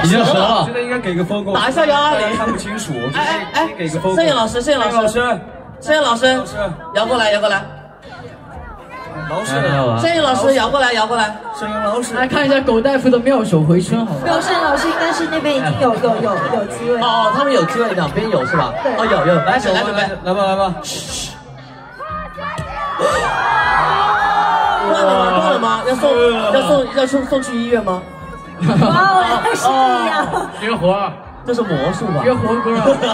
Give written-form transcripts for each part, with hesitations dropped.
已经折了。 现在应该给个分过。 打一下120， 看不清楚。 哎， 给个分。 摄影老师，摇过来。 老师， 摄影老师摇过来。 摄影老师， 来看一下狗大夫的妙手回春，好吗？ 没有，摄影老师应该是那边已经有机会。 哦，他们有机会，两边有是吧？ 对。 哦，有，来准备， 来吧。 断了吗？要送去医院吗？ 哇，我是一样。 绝活， 这是魔术吧？ 绝活歌，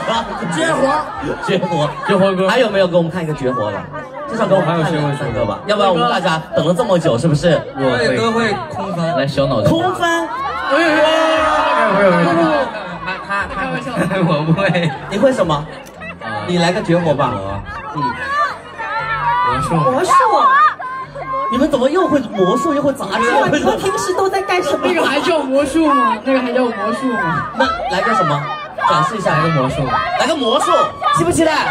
绝活歌。 还有没有给我们看一个绝活的？至少给我们看3个吧，要不然我们大家等了这么久，是不是？ 我哥会空翻， 来小脑袋。 空翻？ 不， 他开玩笑，我不会。 你会什么？你来个绝活吧。 魔术。 你们怎么又会魔术又会杂技？ 你们平时都在干什么？ 那个还叫魔术吗？那来个什么？展示一下，来个魔术，期不期待？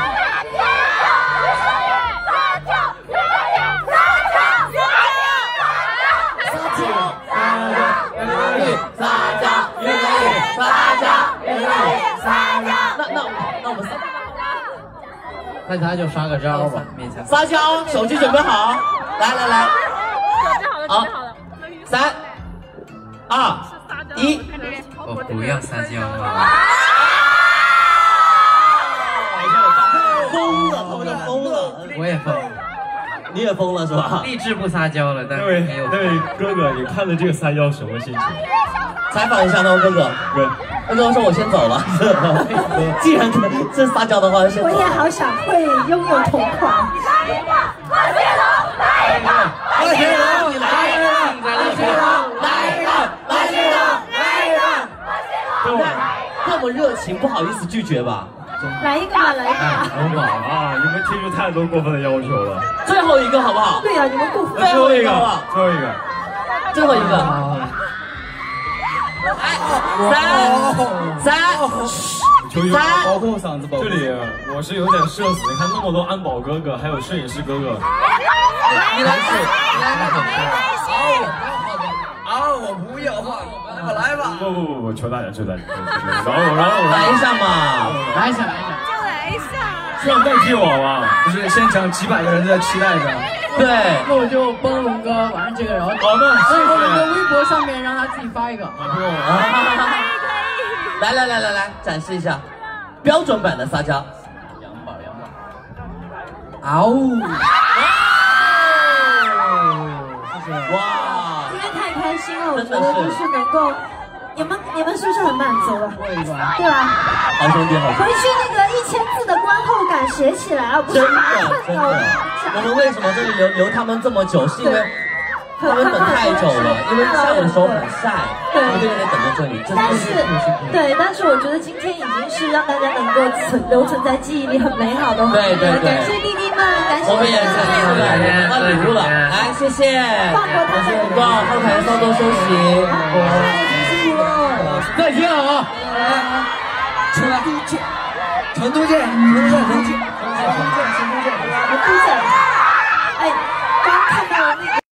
那我们那他就刷个招吧， 撒娇，手机准备好，来，好，3、2、1， 我不要撒娇啊！ 疯了，他们都疯了， 我也疯， 你也疯了是吧？ 励志不撒娇了，但那位哥哥，你看了这个撒娇什么心情？ 采访一下那位哥哥，哥哥说我先走了。既然这撒娇的话，先走。 我也好想会拥有同款。 这么热情，不好意思拒绝吧？ 来一个吧， 龙宝啊，你们提出太多过分的要求了。 最后一个好不好？ 对呀，你们过分。 最后一个。3， 保护嗓子，这里我是有点社死，你看那么多安保哥哥，还有摄影师哥哥。 你来我不要画，来吧。 不，求大家。然后来一下嘛， 来一下。 这样代替我吧？ 不是，现场几百个人在期待着。 对， 那我就帮龙哥完了这个，然后所以我们的微博上面让他自己发一个。 来，展示一下标准版的撒娇。谢谢。哇， 今天太开心了，我觉得就是能够，你们是不是很满足了？对吧？ 好兄弟。 回去那个1000字的观后感写起来，而不是真的。我们为什么这里留他们这么久？是因为他们等太久了，因为下午的时候很晒，他们就有点等在这里。 但是我觉得今天已经是让大家能够留存在记忆里很美好的。 对， 感谢弟弟们，感谢。 我们也发礼物了，来谢谢。后台稍作休息。 再见啊！ 成都见。 哎，刚看到那个。